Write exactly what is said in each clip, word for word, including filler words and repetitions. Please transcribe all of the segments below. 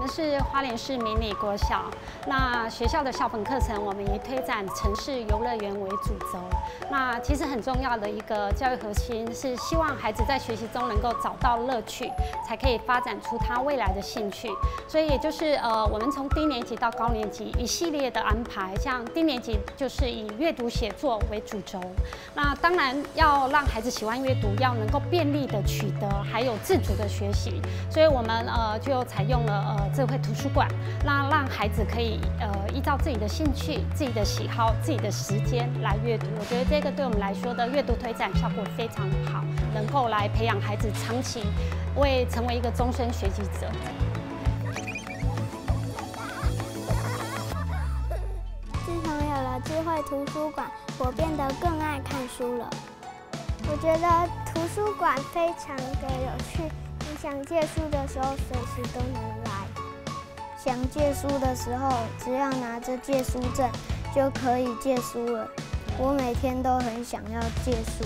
是花莲市明理国小，那学校的校本课程我们以推展城市游乐园为主轴。那其实很重要的一个教育核心是希望孩子在学习中能够找到乐趣，才可以发展出他未来的兴趣。所以也就是呃，我们从低年级到高年级一系列的安排，像低年级就是以阅读写作为主轴。那当然要让孩子喜欢阅读，要能够便利的取得，还有自主的学习。所以我们呃就采用了呃智慧图书馆，那让孩子可以呃依照自己的兴趣、自己的喜好、自己的时间来阅读。我觉得这个对我们来说的阅读推展效果非常好，能够来培养孩子长期为成为一个终身学习者。 自从有了智慧图书馆，我变得更爱看书了。我觉得图书馆非常的有趣，你想借书的时候随时都能来。想借书的时候，只要拿着借书证就可以借书了。我每天都很想要借书。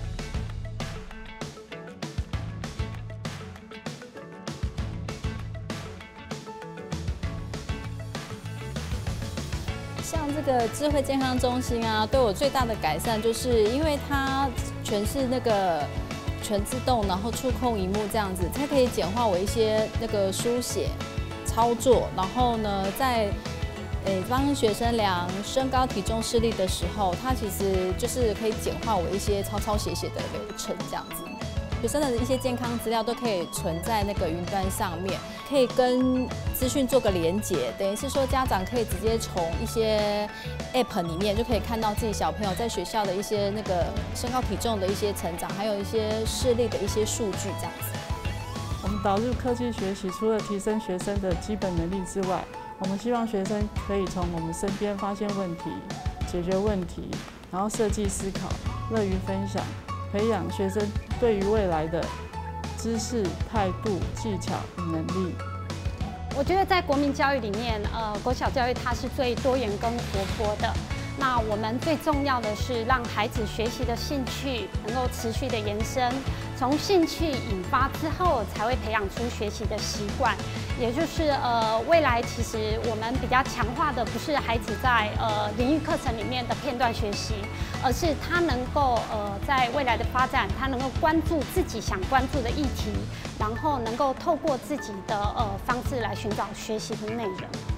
像这个智慧健康中心啊，对我最大的改善就是，因为它全是那个全自动，然后触控荧幕这样子，它可以简化我一些那个书写操作，然后呢，在诶帮学生量身高、体重、视力的时候，它其实就是可以简化我一些抄抄写写的流程这样子。学生的一些健康资料都可以存在那个云端上面，可以跟资讯做个连结，等于是说家长可以直接从一些 App 里面就可以看到自己小朋友在学校的一些那个身高体重的一些成长，还有一些视力的一些数据这样子。 我们导入科技学习，除了提升学生的基本能力之外，我们希望学生可以从我们身边发现问题、解决问题，然后设计思考、乐于分享。培养学生对于未来的知识、态度、技巧与能力。 我觉得在国民教育里面，呃，国小教育它是最多元跟活泼的。那我们最重要的是让孩子学习的兴趣能够持续的延伸，从兴趣引发之后，才会培养出学习的习惯。也就是呃，未来其实我们比较强化的不是孩子在呃领域课程里面的片段学习，而是他能够呃在未来的发展，他能够关注自己想关注的议题，然后能够透过自己的呃方式来寻找学习的内容。